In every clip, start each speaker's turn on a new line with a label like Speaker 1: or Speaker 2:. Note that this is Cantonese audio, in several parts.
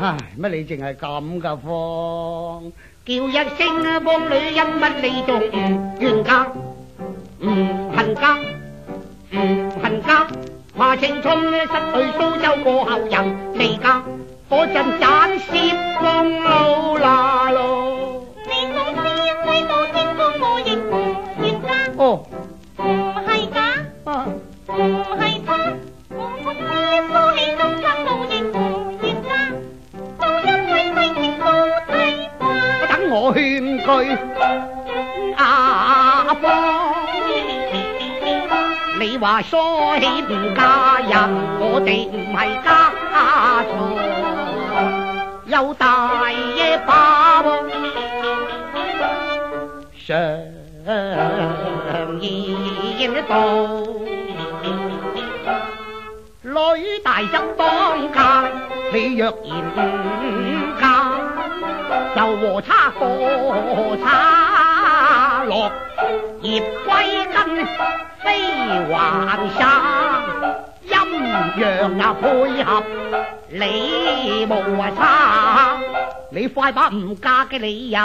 Speaker 1: 唉，乜你淨係咁噶方？
Speaker 2: 叫一聲幫女人乜你仲唔冤家？唔恨家，唔恨家。話青春失去蘇州過後人離家，嗰陣盞攝公路啦咯。
Speaker 3: 你講是因為到天光我亦唔冤家。
Speaker 1: 哦，
Speaker 3: 唔係假，唔係他，我不知梳起中間我亦唔冤家，都因為世情都睇慣。
Speaker 2: 等我勸佢阿方。你話梳起唔嫁人，我哋唔係家錯，有大嘢把喎。常言道，女大則當嫁，你若然唔嫁，就和差過差落葉歸根。飛橫沙陰陽啊配合，你無差，你快把唔嫁嘅理由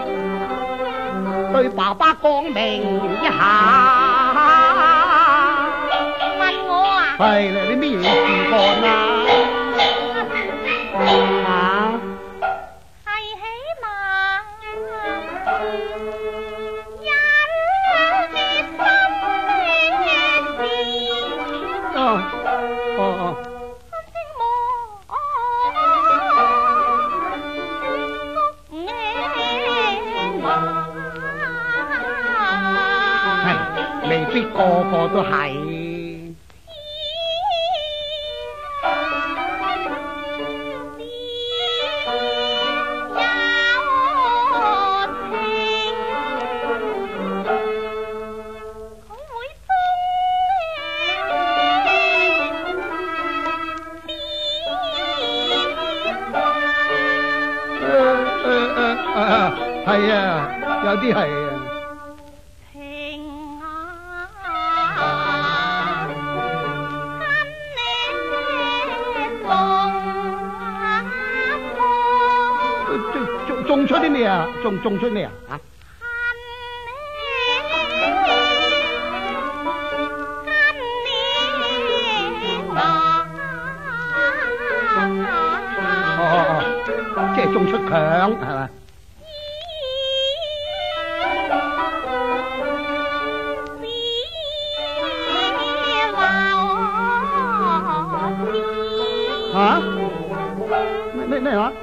Speaker 2: 對爸爸講明一下。
Speaker 3: 問我啊？
Speaker 1: 係啦，你咩嘢事幹啊？未必個個都係。係啊，有啲係啊。種出啲咩啊？種出咩啊？啊！即係種出強係嘛？嚇？咩話？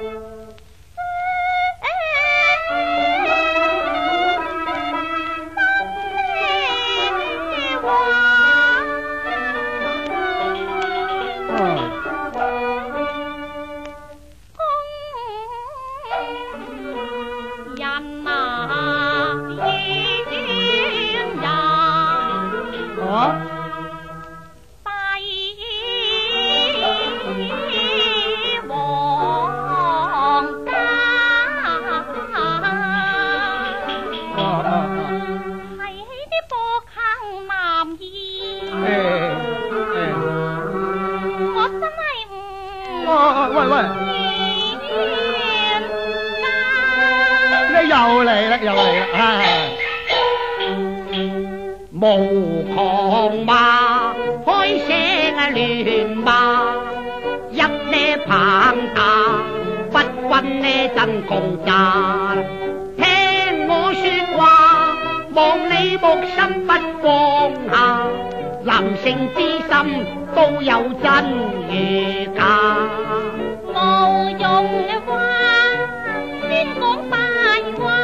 Speaker 1: 無狂罵，開聲亂罵，一呢棒打，不均呢真共讚。聽我說話，望你木心不放下，男性之心都有真與假。
Speaker 3: 無用嘅話，先講白話。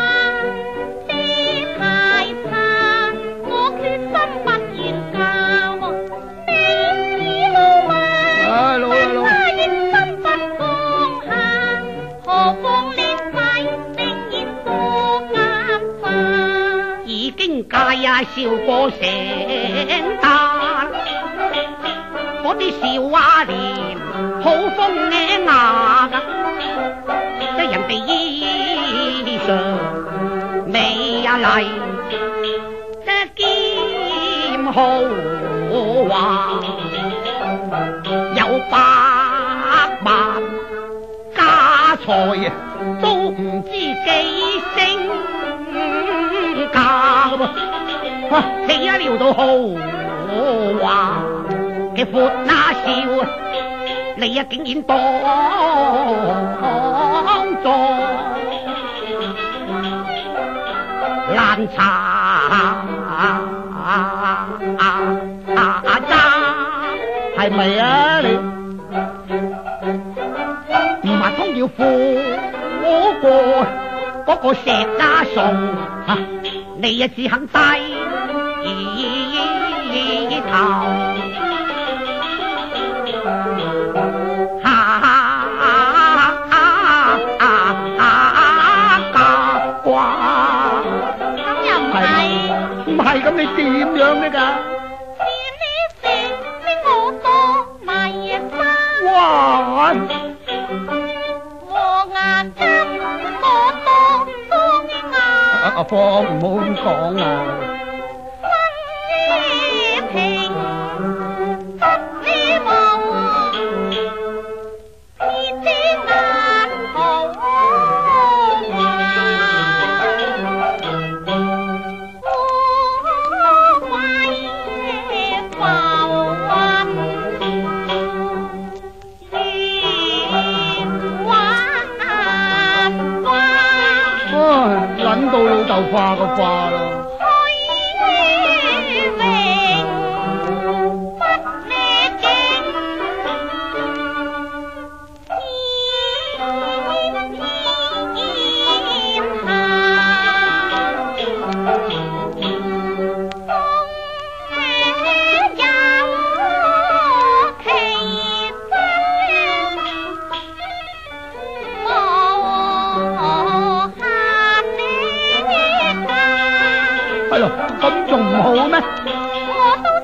Speaker 2: 界啊笑過成單，嗰啲笑話連好風呢牙噶，即人哋衣裳美啊麗，兼豪華有百萬家菜啊，都唔知幾升價噶噃，死啊撩到豪華嘅闊那笑，你啊竟然當作爛茶渣，係咪啊你？唔係通要付嗰個石家餸啊！你啊只肯低頭，假瓜
Speaker 3: 咁又唔係？
Speaker 2: 唔係咁，你點樣呢㗎？哇！
Speaker 3: 我眼針我當當眼，
Speaker 2: 阿芳唔好咁講啊！
Speaker 3: 生平不理無，天之眼紅
Speaker 2: 撚到老豆化個化啦！咁仲唔好咩？
Speaker 3: 我都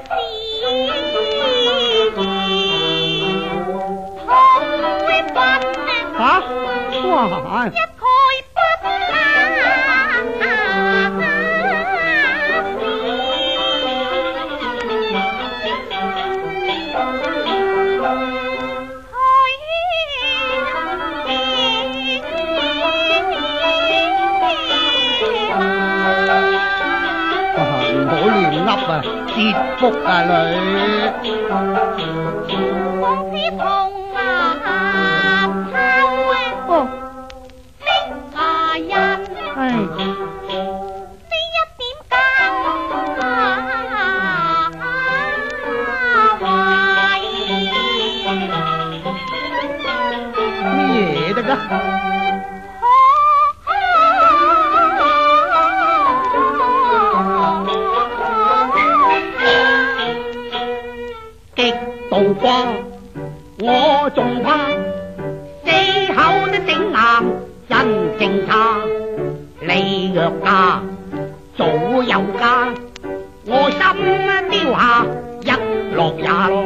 Speaker 2: 嚇！哇！
Speaker 3: 一概不
Speaker 2: 啊，折福啊女！
Speaker 3: 公子同啊拋的大人，呢一點教壞，
Speaker 2: 咩嘢得㗎？道瓜，我仲怕四口都整硬，真正差。你若嫁早有家，我心丟下一落也咯。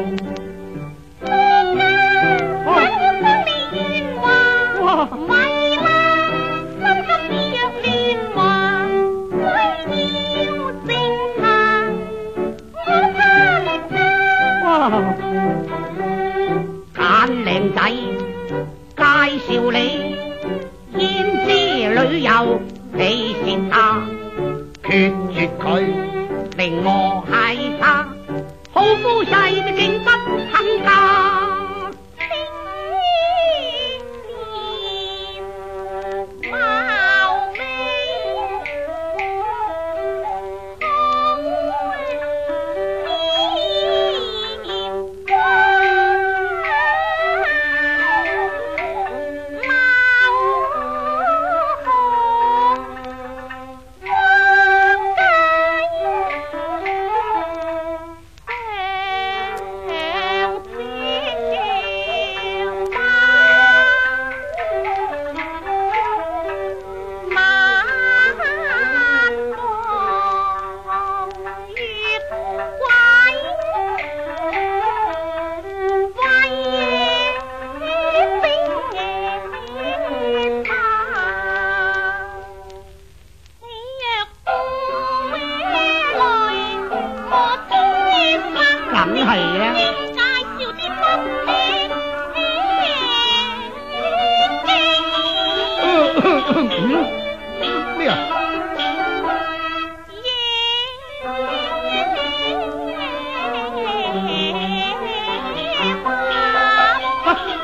Speaker 3: 哇！咪啦，心急意若亂話，需要靜下，我怕你
Speaker 2: 哇！揀靚仔介紹你，胭脂旅遊你是他，決絕佢令我係他，好夫婿你竟不肯嫁。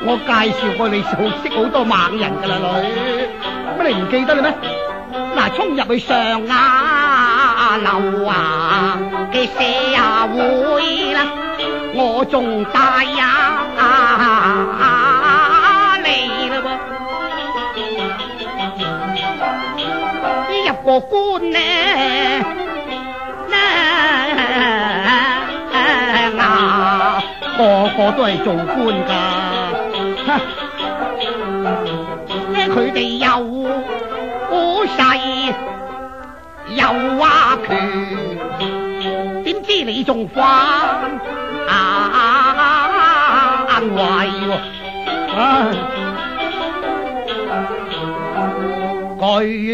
Speaker 2: 我介紹過你識好多猛人噶啦，女，乜你唔記得啦咩？嗱，衝入去上樓啊嘅社會啦，我仲帶你啦噃，入過官呢？個個都係做官噶，佢哋又好勢又話權，點知你仲反壞喎？佢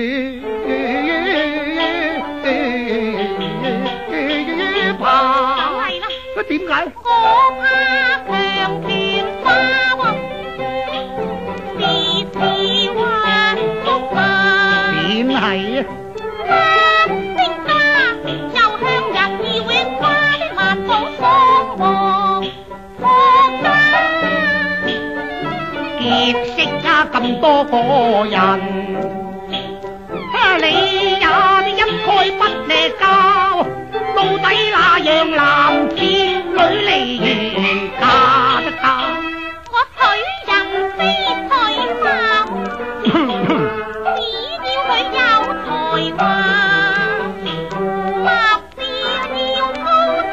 Speaker 2: 怕係啦，點解？
Speaker 3: 我怕強權化喎，時時話福啊！
Speaker 2: 點係啊？
Speaker 3: 升家又向日而永花的萬寶所望，國家
Speaker 2: 結識啊咁多個人，你也一概不離教。到底那樣男子女嚟嫁得嫁？
Speaker 3: 我娶人非娶貌，只要佢有才華，立志要高挑，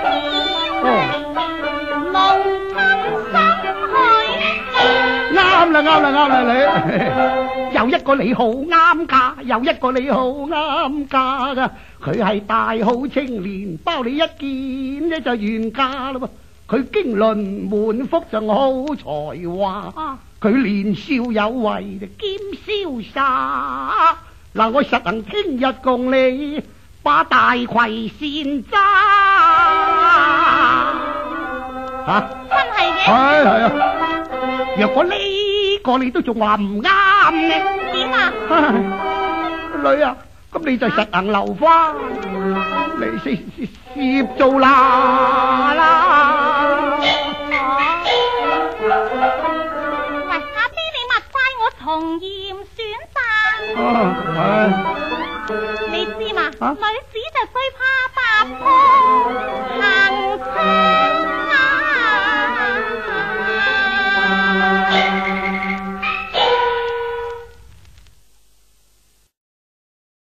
Speaker 3: 無親心許。
Speaker 2: 啱啦你，有一個你好啱嫁，有一個你好啱嫁噶。佢係大好青年，包你一見呢就完嫁啦噃。佢經綸滿腹就好才華，佢年少有為就兼瀟灑。嗱，我實行聽日共你把大葵扇揸。嚇，
Speaker 3: 真係嘅。
Speaker 2: 係啊。若果呢個你都仲話唔啱呢？
Speaker 3: 點啊？
Speaker 2: 女啊！咁你就實行留返，你事業做啦。
Speaker 3: 喂，阿爹你默晒我從嚴選擇。你知嘛？女子就最怕八婆。